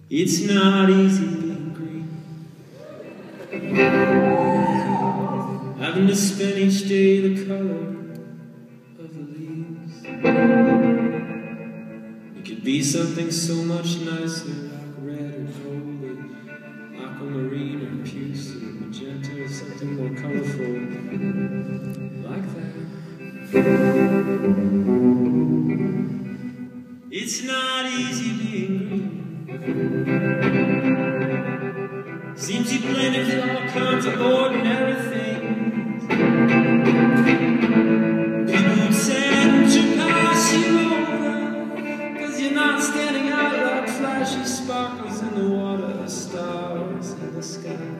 It's not easy being green, having to spend each day the color of the leaves. It could be something so much nicer, like red or gold, or aquamarine or puce or magenta, or something more colorful like that. It's not easy being green. Seems you blended with all kinds of ordinary things. People would send you pass you over, 'cause you're not standing out like flashy sparkles in the water, stars in the sky.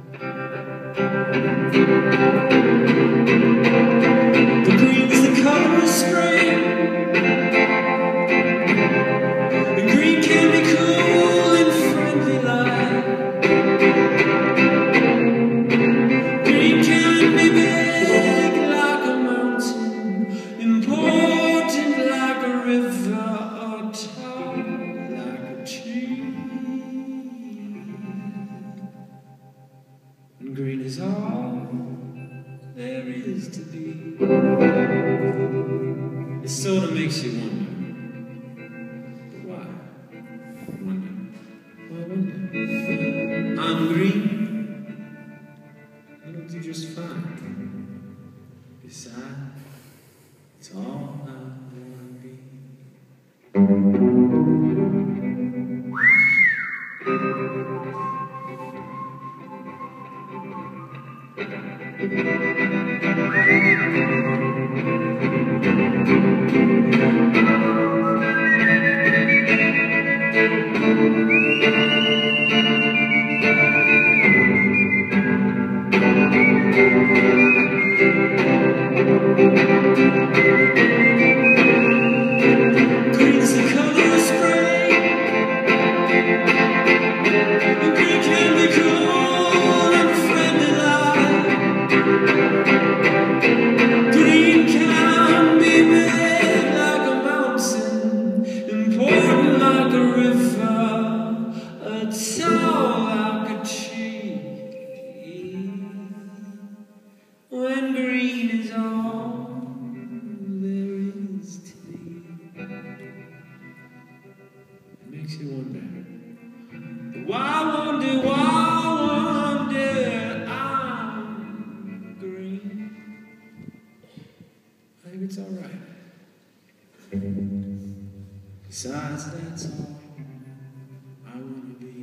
The green's the color of spring. The green can be cool and friendly light. Green can be big like a mountain, important like a river, or tall like a tree. And green is all there is to be. It sort of makes you wonder. Why? Wonder. Why wonder? I'm green. I don't do just fine. Besides, it's all I wanna be. Green's the color of spring. The green can be cool and friendly light. Green can be big like a mountain, important like a river, tall like a tree. When green is all there is to be. It makes you wonder. Why wonder, I'm green. I think it's alright. Besides, that's all I wanna be.